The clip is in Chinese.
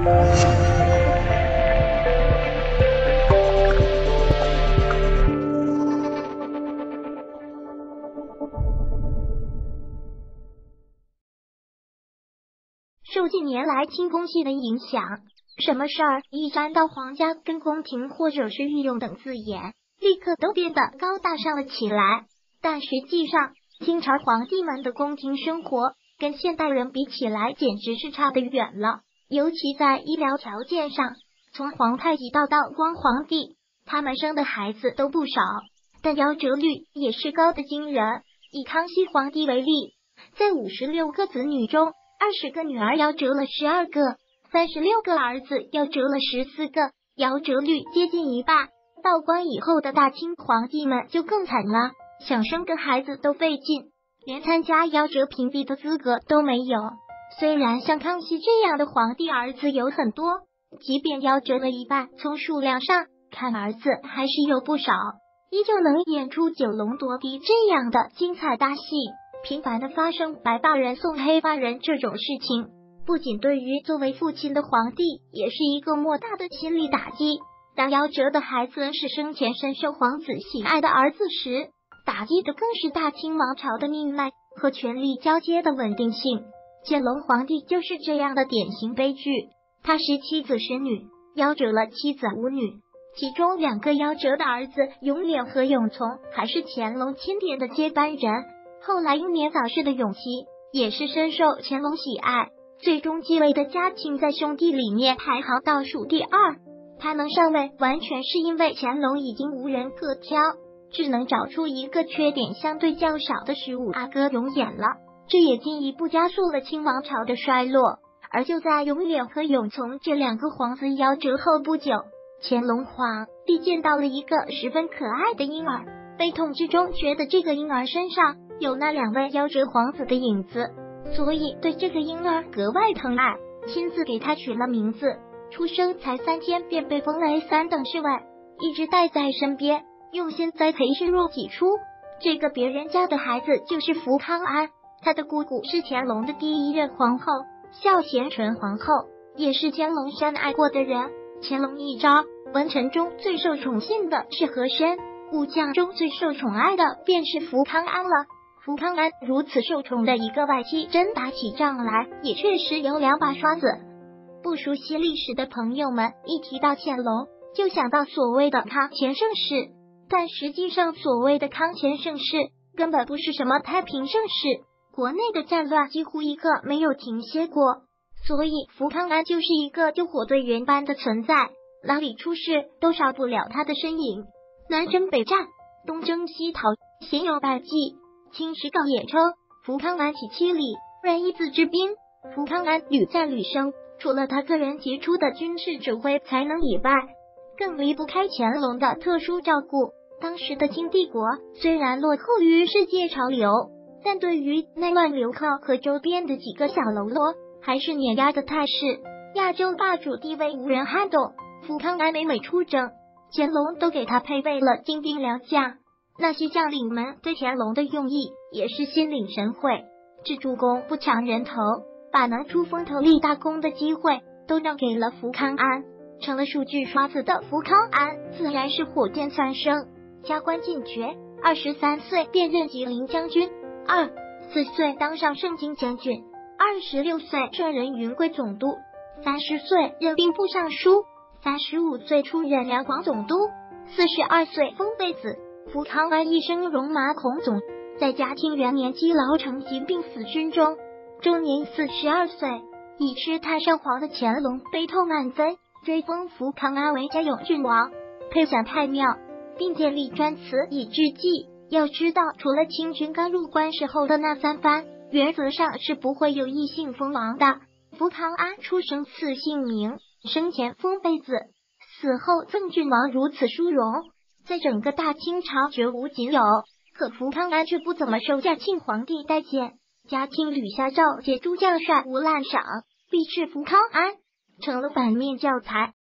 受近年来清宫戏的影响，什么事儿一沾到皇家跟宫廷或者是御用等字眼，立刻都变得高大上了起来。但实际上，清朝皇帝们的宫廷生活跟现代人比起来，简直是差得远了。尤其在医疗条件上，从皇太极到光皇帝，他们生的孩子都不少，但夭折率也是高的惊人。以康熙皇帝为例，在56个子女中，20个女儿夭折了12个，36个儿子夭折了14个，夭折率接近一半。道光以后的大清皇帝们就更惨了，想生个孩子都费劲，连参加夭折评比的资格都没有。虽然像康熙这样的皇帝儿子有很多，即便夭折了一半，从数量上看儿子还是有不少，依旧能演出九龙夺嫡这样的精彩大戏。频繁的发生白发人送黑发人这种事情，不仅对于作为父亲的皇帝也是一个莫大的心理打击。当夭折的孩子是生前深受皇子喜爱的儿子时，打击的更是大清王朝的命脉和权力交接的稳定性。乾隆皇帝就是这样的典型悲剧，他17子10女，夭折了7子5女，其中2个夭折的儿子永琏和永琮还是乾隆钦点的接班人。后来英年早逝的永琪也是深受乾隆喜爱，最终继位的嘉庆在兄弟里面排行倒数第2。他能上位完全是因为乾隆已经无人可挑，只能找出一个缺点相对较少的15阿哥永琏了，这也进一步加速了清王朝的衰落。而就在永琏和永琮这2个皇子夭折后不久，乾隆皇帝见到了一个十分可爱的婴儿，悲痛之中觉得这个婴儿身上有那2位夭折皇子的影子，所以对这个婴儿格外疼爱，亲自给他取了名字。出生才3天便被封为3等侍卫，一直带在身边，用心栽培视若己出。这个别人家的孩子就是福康安，他的姑姑是乾隆的第一任皇后孝贤纯皇后，也是乾隆深爱过的人。乾隆一朝，文臣中最受宠幸的是和珅，武将中最受宠爱的便是福康安了。福康安如此受宠的一个外戚，真打起仗来也确实有2把刷子。不熟悉历史的朋友们一提到乾隆，就想到所谓的康乾盛世，但实际上所谓的康乾盛世根本不是什么太平盛世，国内的战乱几乎一个没有停歇过，所以福康安就是一个救火队员般的存在，哪里出事都少不了他的身影。南征北战，东征西讨，鲜有败绩。清史稿也称福康安起7里任一字之兵。福康安屡战屡胜，除了他个人杰出的军事指挥才能以外，更离不开乾隆的特殊照顾。当时的清帝国虽然落后于世界潮流，但对于内乱流寇和周边的几个小喽啰还是碾压的态势，亚洲霸主地位无人撼动。福康安每出征，乾隆都给他配备了精兵良将，那些将领们对乾隆的用意也是心领神会，只主公不抢人头，把能出风头立大功的机会都让给了福康安。成了数据刷子的福康安自然是火箭蹿升，加官进爵，23岁便任吉林将军，24岁当上盛京将军，26岁升任云贵总督，30岁任兵部尚书，35岁出任两广总督，42岁封妃子。福康安一生戎马倥偬，在嘉庆元年积劳成疾病死军中，终年42岁。已知太上皇的乾隆悲痛万分，追封福康安为嘉永郡王，配享太庙，并建立专祠以致祭。要知道，除了清军刚入关时候的那3番，原则上是不会有异姓封王的。福康安出生赐姓名，生前封妃子，死后赠郡王，如此殊荣，在整个大清朝绝无仅有。可福康安却不怎么受嘉庆皇帝待见，嘉庆屡下诏解诸将帅无滥赏，逼斥福康安，成了反面教材。